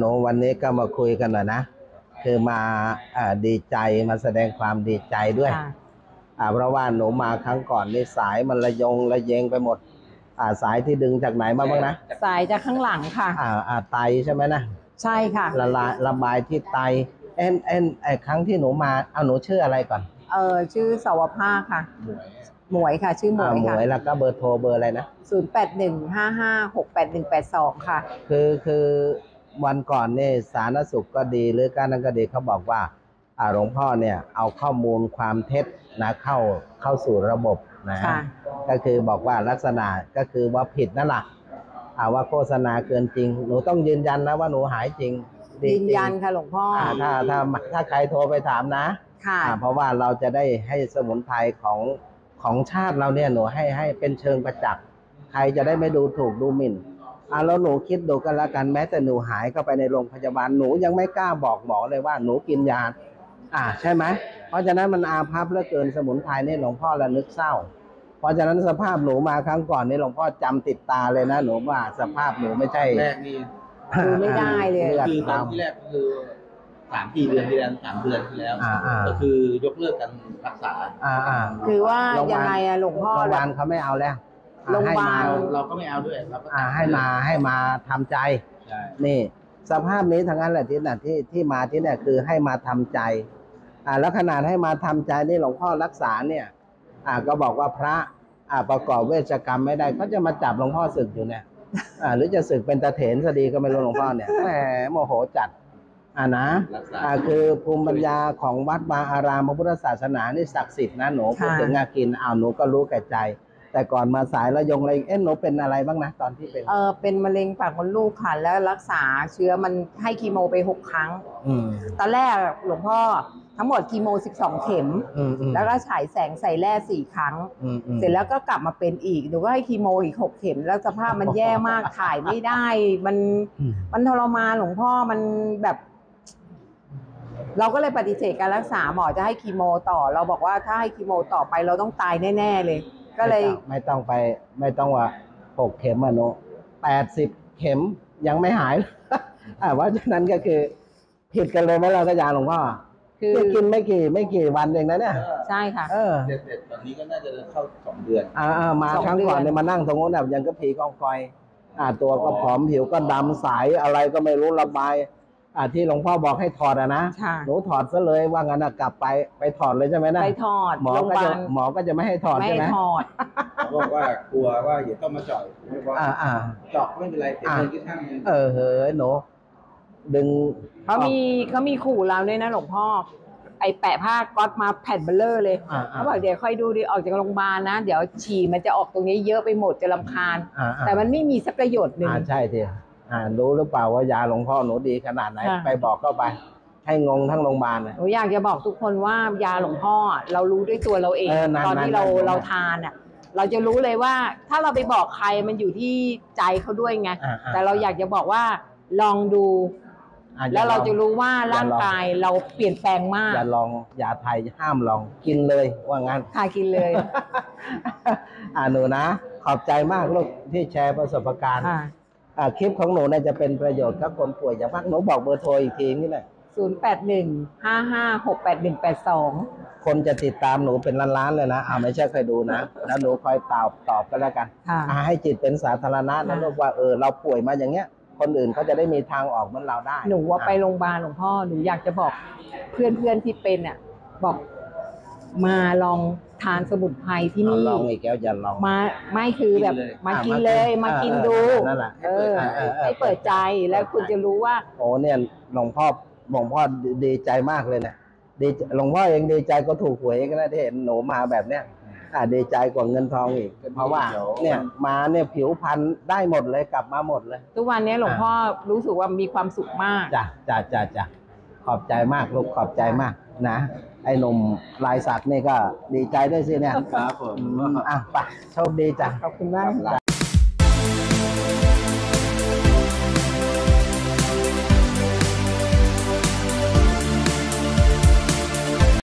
นูวันนี้ก็มาคุยกันหน่อยนะคือมาดีใจมาแสดงความดีใจด้วยเพราะว่าหนูมาครั้งก่อนนี่สายมันระยงระเยงไปหมดสายที่ดึงจากไหนมาบ้างนะสายจากข้างหลังค่ะไตใช่ไหมนะใช่ค่ะระบายที่ไตครั้งที่หนูมาหนูชื่ออะไรก่อนชื่อสวภาค่ะหมวยค่ะชื่อหมวยค่ะหมวยแล้วก็เบอร์โทรเบอร์อะไรนะ 0815568182ค่ะคือวันก่อนเนี่ยสาธารณสุขก็ดีหรือการนั้นก็ดีเขาบอกว่าหลวงพ่อเนี่ยเอาข้อมูลความเท็จนะเข้าสู่ระบบนะก็คือบอกว่าลักษณะก็คือว่าผิดนั่นแหละว่าโฆษณาเกินจริงหนูต้องยืนยันนะว่าหนูหายจริงยืนยันค่ะหลวงพ่อถ้าใครโทรไปถามนะเพราะว่าเราจะได้ให้สมุนไพรของชาติเราเนี่ยหนูให้เป็นเชิงประจักษ์ใครจะได้ไม่ดูถูกดูหมิ่นแล้วหนูคิดดูกันแล้วกันแม้แต่หนูหายเข้าไปในโรงพยาบาลหนูยังไม่กล้าบอกหมอเลยว่าหนูกินยาใช่ไหมเพราะฉะนั้นมันอาภัพเหลือเกินสมุนไพรนี่หลวงพ่อระลึกเศร้าเพราะฉะนั้นสภาพหนูมาครั้งก่อนนี่หลวงพ่อจำติดตาเลยนะหนูว่าสภาพหนูไม่ใช่แรกนี่ดูไม่ได้เลยคือตอนที่แรกคือ3-4 เดือนที่แล้ว3 เดือนที่แล้วก็คือยกเลิกการรักษาคือว่ายังไงหลวงพ่อโรงพยาบาลเขาไม่เอาแล้วโรงพยาบาลเราก็ไม่เอาด้วยเราก็ให้มาทำใจนี่สภาพนี้ทั้งนั้นแหละที่มาที่เนี่ยคือให้มาทำใจแล้วขนาดให้มาทำใจนี่หลวงพ่อรักษาเนี่ยก็บอกว่าพระประกอบเวชกรรมไม่ได้เขาจะมาจับหลวงพ่อศึกอยู่เนี่ยหรือจะศึกเป็นตาเถรซะดีก็ไม่รู้หลวงพ่อเนี่ยแหมโมโหจัดนะคือภูมิปัญญาของวัดวาอารามพระพุทธศาสนานี่ศักดิ์สิทธิ์นะหนูพูดถึงกินหนูก็รู้แก่ใจแต่ก่อนมาสายระยงอะไรหนูเป็นอะไรบ้างนะตอนที่เป็นมะเร็งปากมดลูกค่ะแล้วรักษาเชื้อมันให้คีโมไป6 ครั้งตอนแรกหลวงพ่อทั้งหมดคีโม12 เข็มแล้วก็ฉายแสงใส่แร่4 ครั้งเสร็จแล้วก็กลับมาเป็นอีกหนูก็ให้คีโมอีก6 เข็มแล้วสภาพมันแย่มากถ่ายไม่ได้มันทรมานหลวงพ่อมันแบบเราก็เลยปฏิเสธการรักษาหมอจะให้คีโมต่อเราบอกว่าถ้าให้คีโมต่อไปเราต้องตายแน่ๆเลยก็เลยไม่ต้องว่า6 เข็มหนู80 เข็มยังไม่หายว่าฉะนั้นก็คือผิดกันเลยไหมเราก็ยาหลวงพ่อคือกินไม่กี่วันเองนะเนี่ยใช่ค่ะเด็ดตอนนี้ก็น่าจะเข้า2 เดือนมาครั้งก่อนเนี่ยมานั่งตรงนู้นแบบยังก็ผีกองกอยตัวก็ผอมผิวก็ดำใสอะไรก็ไม่รู้ระบายที่หลวงพ่อบอกให้ถอดนะหนูถอดซะเลยว่างั้นกลับไปถอดเลยใช่ไหมนะไปถอดหมอก็จะไม่ให้ถอดใช่ไหมไม่ถอดบอกว่ากลัวว่าอย่าต้องมาเจาะเจาะไม่เป็นไรแต่เงินที่ท่านหนูดึงเขามีขู่เราด้วยนะหลวงพ่อไอแปะผ้าก๊อตมาแผ่นเบลเลอร์เลยเขาบอกเดี๋ยวค่อยดูดิออกจากโรงพยาบาลนะเดี๋ยวฉี่มันจะออกตรงนี้เยอะไปหมดจะรำคาญแต่มันไม่มีสักประโยชน์หนึ่งใช่ทีรู้หรือเปล่าว่ายาหลวงพ่อหนูดีขนาดไหนไปบอกเข้าไปให้งงทั้งโรงพยาบาลหนูอยากจะบอกทุกคนว่ายาหลวงพ่อเรารู้ด้วยตัวเราเองตอนที่เราทานเราจะรู้เลยว่าถ้าเราไปบอกใครมันอยู่ที่ใจเขาด้วยไงแต่เราอยากจะบอกว่าลองดูแล้วเราจะรู้ว่าร่างกายเราเปลี่ยนแปลงมากอย่าลองยาไทยห้ามลองกินเลยว่างั้นกินเลยหนูนะขอบใจมากลูกที่แชร์ประสบการณ์คลิปของหนูน่าจะเป็นประโยชน์กับคนป่วยอย่างมากหนูบอกเบอร์โทรอีกทีนี่แหละ 0815568182 คนจะติดตามหนูเป็นล้านๆเลยนะไม่ใช่เคยดูนะแล้วหนูคอยตอบกันแล้วกันให้จิตเป็นสาธารณะนะลูกว่าเราป่วยมาอย่างเงี้ยคนอื่นเขาจะได้มีทางออกเหมือนเราได้หนูว่าไปโรงพยาบาลหลวงพ่อหนูอยากจะบอกเพื่อนที่เป็นบอกมาลองทานสมุนไพรที่นี่ลองอีกแล้วอย่าลองมาไม่คือแบบมากินเลยมากินดูให้เปิดใจแล้วคุณจะรู้ว่าเนี่ยหลวงพ่อดีใจมากเลยเนี่ยดีหลวงพ่อเองดีใจก็ถูกหวยก็ได้ที่เห็นหนูมาแบบเนี้ยดีใจกว่าเงินทองอีกเพราะว่าเนี่ยมาเนี่ยผิวพรรณได้หมดเลยกลับมาหมดเลยทุกวันนี้หลวงพ่อรู้สึกว่ามีความสุขมากจ้ะขอบใจมากลูกขอบใจมากนะไอ้หนุ่มลายสักนี่ก็ดีใจด้วยสิเนี่ยครับผมไปโชคดีจ้ะขอบคุณมาก